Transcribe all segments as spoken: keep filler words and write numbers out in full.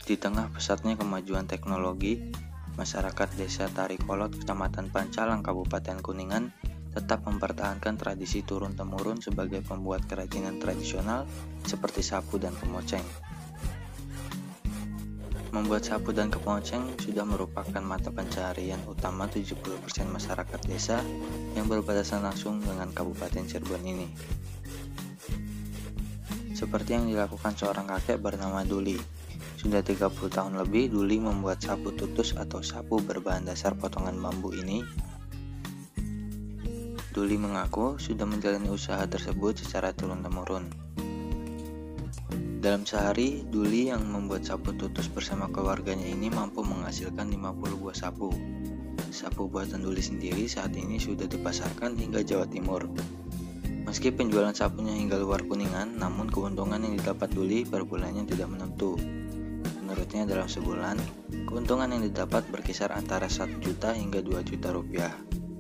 Di tengah pesatnya kemajuan teknologi, masyarakat Desa Tarikolot, Kecamatan Pancalang, Kabupaten Kuningan tetap mempertahankan tradisi turun-temurun sebagai pembuat kerajinan tradisional seperti sapu dan kemoceng. Membuat sapu dan kemoceng sudah merupakan mata pencaharian utama tujuh puluh persen masyarakat desa yang berbatasan langsung dengan Kabupaten Cirebon ini. Seperti yang dilakukan seorang kakek bernama Duli. Sudah tiga puluh tahun lebih Duli membuat sapu tutus atau sapu berbahan dasar potongan bambu ini. Duli mengaku sudah menjalani usaha tersebut secara turun-temurun. Dalam sehari, Duli yang membuat sapu tutus bersama keluarganya ini mampu menghasilkan lima puluh buah sapu. Sapu buatan Duli sendiri saat ini sudah dipasarkan hingga Jawa Timur. Meski penjualan sapunya hingga luar Kuningan, namun keuntungan yang didapat Duli per bulannya tidak menentu. Menurutnya dalam sebulan, keuntungan yang didapat berkisar antara satu juta hingga dua juta rupiah.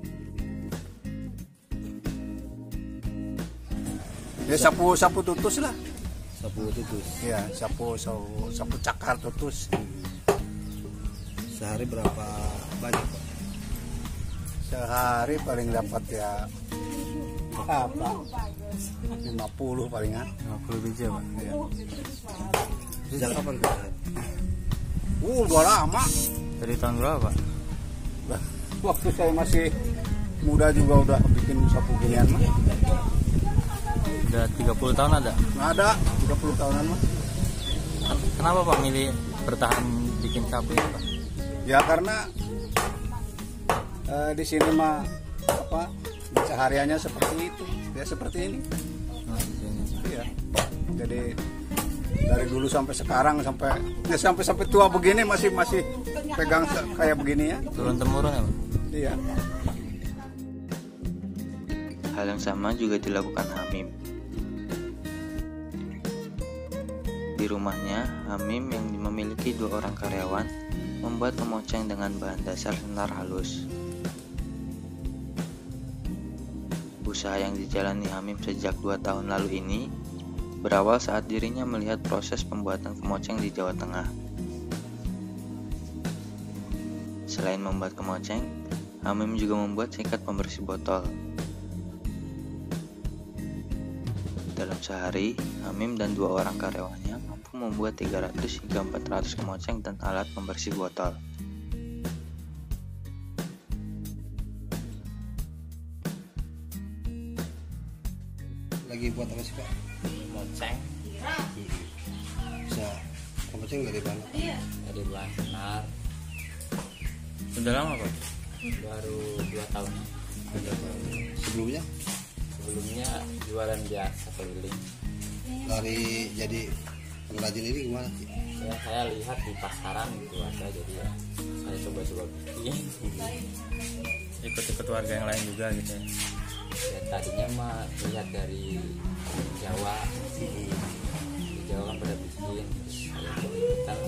Ya sapu sapu tutus lah. Sapu tutus. Ya sapu sapu, sapu cakar tutus. Sehari berapa banyak Pak? Sehari paling dapat ya apa? lima puluh palingan. lima puluh biji Pak. Ya. Sejak kapan Pak? Uh, udah lama. Dari tahun berapa? Waktu saya masih muda juga udah bikin sapu ginian mah. Udah tiga puluh tahun ada? Nggak ada, tiga puluh tahunan mah. Kenapa Pak milih bertahan bikin sapu ini Pak? Ya karena eh, di sini mah apa sehariannya seperti itu, ya seperti ini. Nah, di sini. Iya. Jadi dari dulu sampai sekarang sampai ya sampai sampai tua begini masih masih pegang kayak begini ya. Turun temurun ya Pak? Iya. Hal yang sama juga dilakukan Hamim. Di rumahnya, Hamim yang memiliki dua orang karyawan membuat kemoceng dengan bahan dasar senar halus. Usaha yang dijalani Hamim sejak dua tahun lalu ini berawal saat dirinya melihat proses pembuatan kemoceng di Jawa Tengah. Selain membuat kemoceng, Hamim juga membuat sikat pembersih botol. Dalam sehari, Hamim dan dua orang karyawannya mampu membuat tiga ratus hingga empat ratus kemoceng dan alat pembersih botol. Lagi buat apa sih Pak? Kemoceng Bisa kemoceng dari mana? dari bahan senar Sudah lama Pak? baru dua tahun. Sebelumnya Sebelumnya jualan biasa keliling. dari jadi pengrajin ini gimana sih? Ya saya lihat di pasaran gitu ada, jadi ya saya coba-coba bikin. Ikut-ikut warga yang lain juga gitu ya? Ya tadinya mah lihat dari Jawa, di Jawa kan pada bikin, terus saya coba ikutan.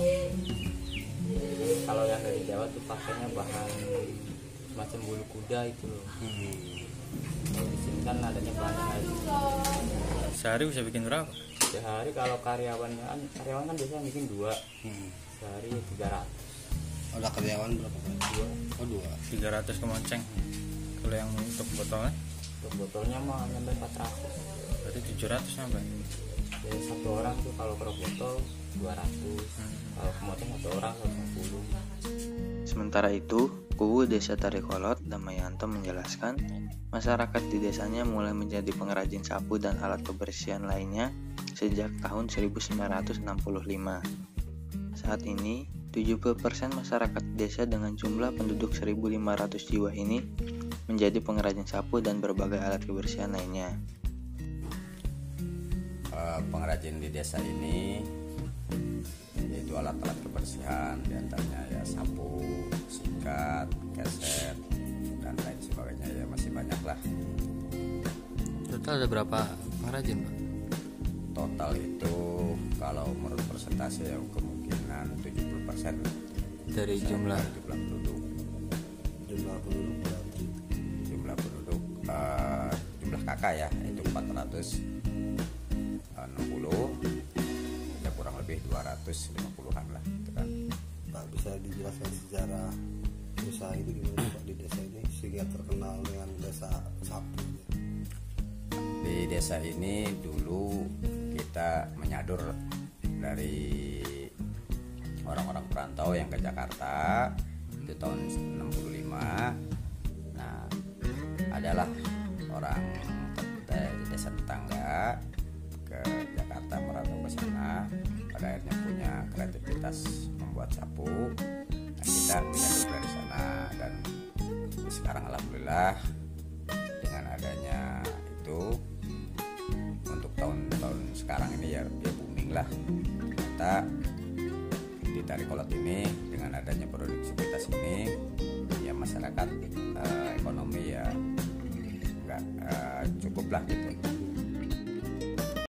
Kalau yang dari Jawa tuh pakainya bahan semacam bulu kuda itu loh. Kalau di sini kan adanya bahannya lain. Sehari bisa bikin berapa? Sehari kalau karyawannya kan, karyawan kan biasanya bikin dua, Hmm. sehari tiga ratus. Ada karyawan berapa Pak? Dua. Oh dua. tiga ratus kemoceng. Kalau yang untuk botolnya, Untuk botolnya mah nyampe empat ratus. berarti tujuh ratus sampai. Jadi satu orang tuh kalau per botol dua ratus. Kalau kemoceng satu orang seratus lima puluh. Sementara itu, Kuwu Desa Tarikolot Damayanto menjelaskan, masyarakat di desanya mulai menjadi pengrajin sapu dan alat kebersihan lainnya sejak tahun seribu sembilan ratus enam puluh lima. Saat ini, tujuh puluh persen masyarakat desa dengan jumlah penduduk seribu lima ratus jiwa ini menjadi pengrajin sapu dan berbagai alat kebersihan lainnya. Uh, pengrajin di desa ini yaitu alat-alat kebersihan, diantaranya ya sapu, sikat, keset, dan lain sebagainya, ya masih banyak lah. Total ada berapa pengrajin Pak? Total itu kalau menurut persentase ya kemungkinan tujuh puluh persen Dari jumlah jumlah penduduk. Jumlah penduduk berarti Jumlah penduduk uh, jumlah kakak ya itu empat ratus enam puluh, ya kurang lebih dua ratus ratus lima puluhan lah gitu kan. Pak, bisa dijelaskan sejarah usaha ini gimana Pak di desa ini sehingga terkenal dengan desa sapu? Di desa ini dulu kita menyadur dari orang-orang perantau yang ke Jakarta itu tahun enam puluh lima. Nah, adalah orang dari desa tetangga ke Jakarta merantau ke sana, pada akhirnya punya kreativitas membuat sapu. Nah, kita menyadur dari sana dan sekarang alhamdulillah dengan adanya itu untuk tahun-tahun sekarang ini ya, ya booming lah. Kita di Tari Kolot ini dengan adanya produktivitas ini ya masyarakat eh, ekonomi ya nggak eh, cukup lah gitu.